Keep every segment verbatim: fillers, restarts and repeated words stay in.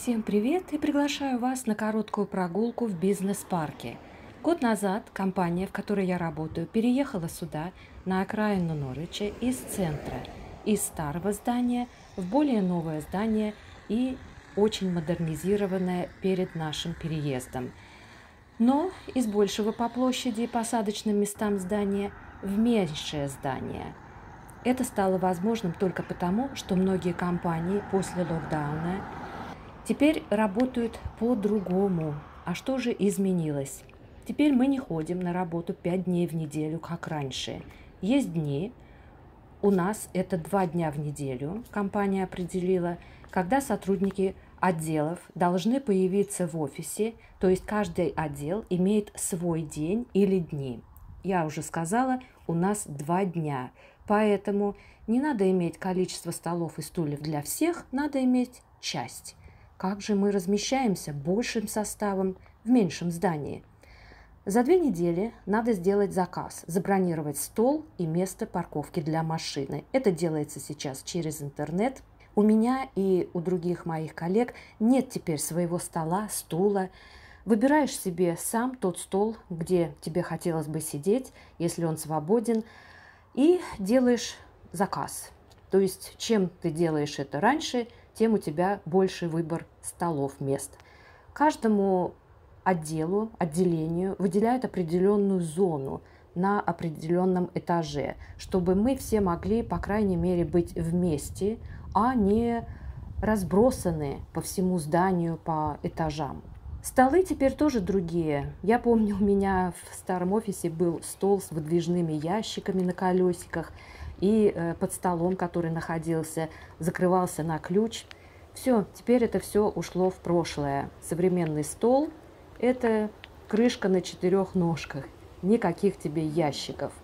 Всем привет и приглашаю вас на короткую прогулку в бизнес-парке. Год назад компания, в которой я работаю, переехала сюда, на окраину Норвича, из центра, из старого здания в более новое здание и очень модернизированное перед нашим переездом. Но из большего по площади и посадочным местам здания в меньшее здание. Это стало возможным только потому, что многие компании после локдауна теперь работают по-другому. А что же изменилось? Теперь мы не ходим на работу пять дней в неделю, как раньше. Есть дни, у нас это два дня в неделю, компания определила, когда сотрудники отделов должны появиться в офисе, то есть каждый отдел имеет свой день или дни. Я уже сказала, у нас два дня, поэтому не надо иметь количество столов и стульев для всех, надо иметь часть. Как же мы размещаемся большим составом в меньшем здании? За две недели надо сделать заказ, забронировать стол и место парковки для машины. Это делается сейчас через интернет. У меня и у других моих коллег нет теперь своего стола, стула. Выбираешь себе сам тот стол, где тебе хотелось бы сидеть, если он свободен, и делаешь заказ. То есть, чем ты делаешь это раньше, тем у тебя больше выбор столов, мест. Каждому отделу, отделению выделяют определенную зону на определенном этаже, чтобы мы все могли, по крайней мере, быть вместе, а не разбросаны по всему зданию, по этажам. Столы теперь тоже другие. Я помню, у меня в старом офисе был стол с выдвижными ящиками на колесиках, и э, под столом, который находился, закрывался на ключ. Все, теперь это все ушло в прошлое. Современный стол – это крышка на четырех ножках, никаких тебе ящиков.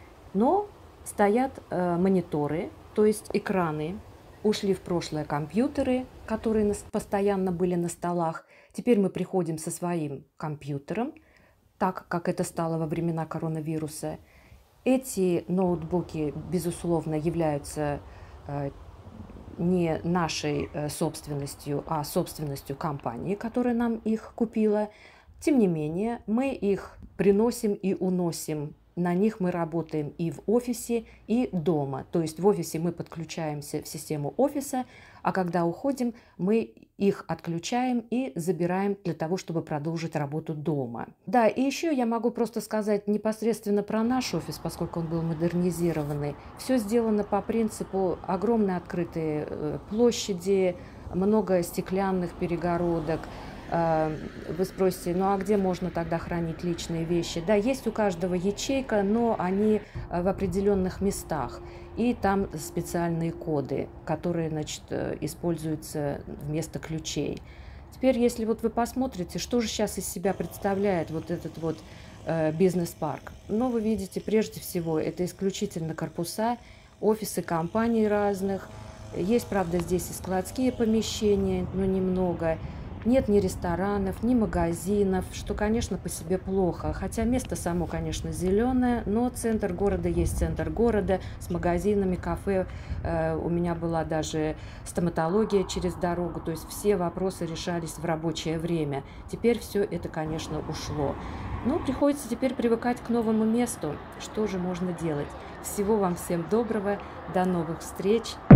Но стоят э, мониторы, то есть экраны. Ушли в прошлое компьютеры, которые постоянно были на столах. Теперь мы приходим со своим компьютером, так как это стало во времена коронавируса. Эти ноутбуки, безусловно, являются э, не нашей э, собственностью, а собственностью компании, которая нам их купила. Тем не менее, мы их приносим и уносим. На них мы работаем и в офисе, и дома. То есть в офисе мы подключаемся в систему офиса, а когда уходим, мы их отключаем и забираем для того, чтобы продолжить работу дома. Да, и еще я могу просто сказать непосредственно про наш офис, поскольку он был модернизированный. Все сделано по принципу огромной открытые площади, много стеклянных перегородок. Вы спросите, ну а где можно тогда хранить личные вещи? Да, есть у каждого ячейка, но они в определенных местах. И там специальные коды, которые, значит, используются вместо ключей. Теперь, если вот вы посмотрите, что же сейчас из себя представляет вот этот вот э, бизнес-парк. Ну, вы видите, прежде всего, это исключительно корпуса, офисы компаний разных. Есть, правда, здесь и складские помещения, но немного. Нет ни ресторанов, ни магазинов, что, конечно, по себе плохо. Хотя место само, конечно, зеленое, но центр города есть центр города с магазинами, кафе. Э, у меня была даже стоматология через дорогу. То есть все вопросы решались в рабочее время. Теперь все это, конечно, ушло. Но приходится теперь привыкать к новому месту. Что же можно делать? Всего вам всем доброго. До новых встреч.